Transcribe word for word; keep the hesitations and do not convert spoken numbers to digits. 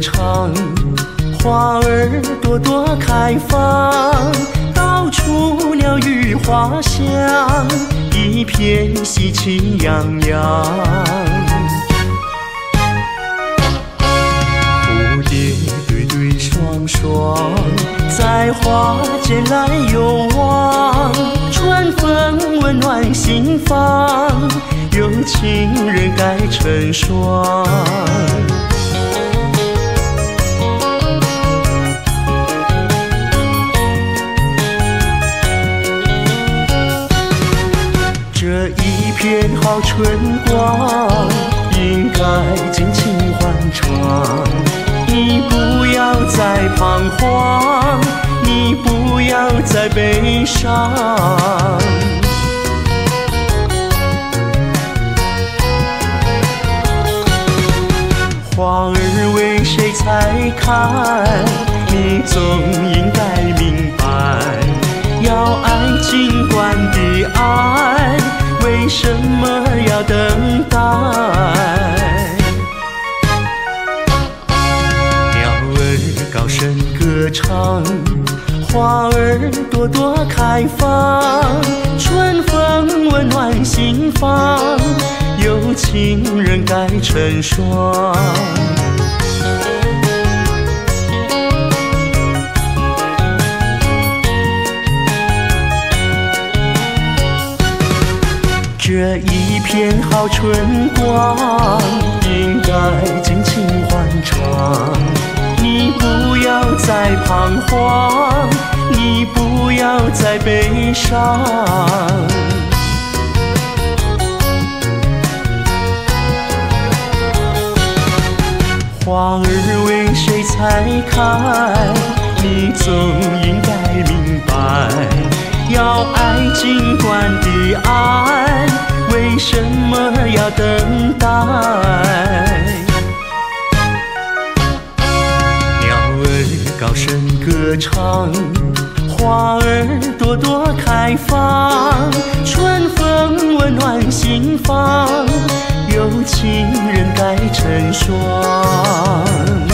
唱，花儿朵朵开放，到处鸟语花香，一片喜气洋洋。蝴蝶对对双双，在花间来游望，春风温暖心房，有情人该成双。这一片好春光，应该尽情欢唱。你不要再彷徨，你不要再悲伤。花儿为谁才开？你总应该明白，要爱尽管的爱，为什么要等待？鸟儿高声歌唱，花儿朵朵开放，春风温暖心房，有情人该成双。这一片好春光，应该尽情欢唱。你不要再彷徨，你不要再悲伤。花儿为谁才开？你总应该明白，要爱尽管的爱，为什么要等待？鸟儿高声歌唱，花儿朵朵开放，春风温暖心房，有情人该成双。